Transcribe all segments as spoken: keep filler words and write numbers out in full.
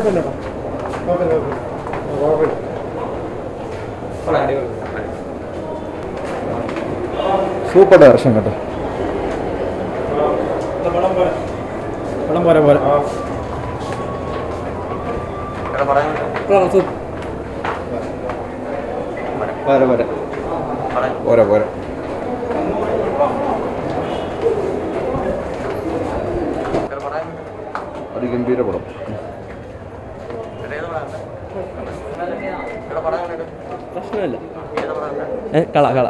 Super direction കേട്ടോ. പടം പോരെ പോരെ പോരെ പോരെ പോരെ പോരെ അതിഗംഭീര പടം. പ്രശ്നമില്ല. കള കള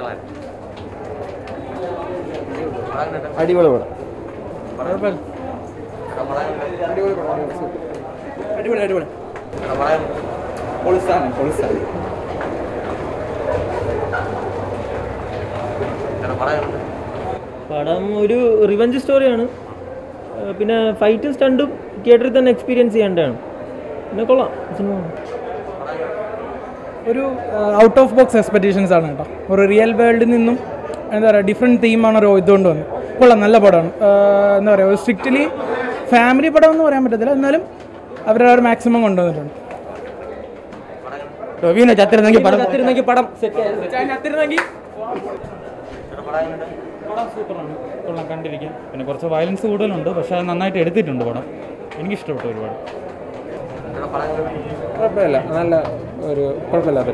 അടിപൊളി പടം. അടിപൊളി അടിപൊളി പൊളിസാണ് പൊളിസാണ്. പടം ഒരു റിവഞ്ച് സ്റ്റോറിയാണ്. പിന്നെ ഫൈറ്റും സ്റ്റണ്ടും തിയേറ്ററിൽ തന്നെ എക്സ്പീരിയൻസ് ചെയ്യേണ്ടതാണ്. പിന്നെ കൊള്ളാം സിനിമ. ഒരു ഔട്ട് ഓഫ് ബോക്സ് എക്സ്പെക്റ്റേഷൻസ് ആണ് കേട്ടോ. ഒരു റിയൽ വേൾഡിൽ നിന്നും എന്താ പറയുക ഡിഫറെൻറ്റ് തീമാണ് ഒരു ഇതുകൊണ്ട് വന്നത്. കൊള്ളാം, നല്ല പടമാണ്. എന്താ പറയുക, ഒരു സ്ട്രിക്റ്റ്ലി ഫാമിലി പടം എന്ന് പറയാൻ പറ്റത്തില്ല, എന്നാലും അവരുടെ ഒരു മാക്സിമം കൊണ്ടുവന്നിട്ടുണ്ട്. ടോവിനോ ചത്തിരുന്നെങ്കിൽ പടം ചത്തിരുന്നെങ്കിൽ പടം ചത്തിരുന്നെങ്കിൽ പടം സൂപ്പറാണ്, കൊള്ളാം, കണ്ടിരിക്കാം. പിന്നെ കുറച്ച് വയലൻസ് കൂടുതലുണ്ട്, പക്ഷെ അത് നന്നായിട്ട് എടുത്തിട്ടുണ്ട് പടം. എനിക്കിഷ്ടപ്പെട്ടു ഒരുപാട്. കുഴപ്പമില്ല, നല്ല ഒരു കുഴപ്പമില്ലാത്തൊരു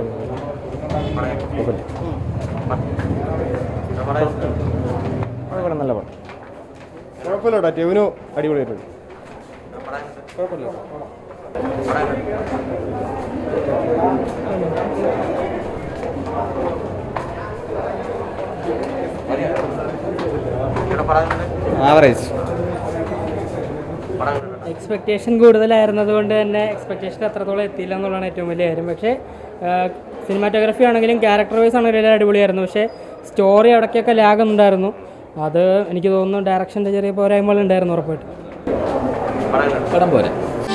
പടം. നല്ല പടം. കുഴപ്പമില്ല കേട്ടോ. ടെവിനോ അടിപൊളിയായിട്ടുണ്ട്. കുഴപ്പമില്ല. ആവറേജ്. എക്സ്പെക്റ്റേഷൻ കൂടുതലായിരുന്നത് കൊണ്ട് തന്നെ എക്സ്പെക്റ്റേഷൻ അത്രത്തോളം എത്തിയില്ല എന്നുള്ളതാണ് ഏറ്റവും വലിയ കാര്യം. പക്ഷേ സിനിമാറ്റോഗ്രാഫി ആണെങ്കിലും ക്യാരക്ടർ വൈസ് ആണെങ്കിലും എല്ലാം അടിപൊളിയായിരുന്നു. പക്ഷേ സ്റ്റോറി അവിടേക്കൊക്കെ ലാഗുന്നുണ്ടായിരുന്നു. അത് എനിക്ക് തോന്നുന്നു ഡയറക്ഷൻ്റെ ചെറിയ പോരായ്മകളുണ്ടായിരുന്നു ഉറപ്പായിട്ട്. പടം പോരെ.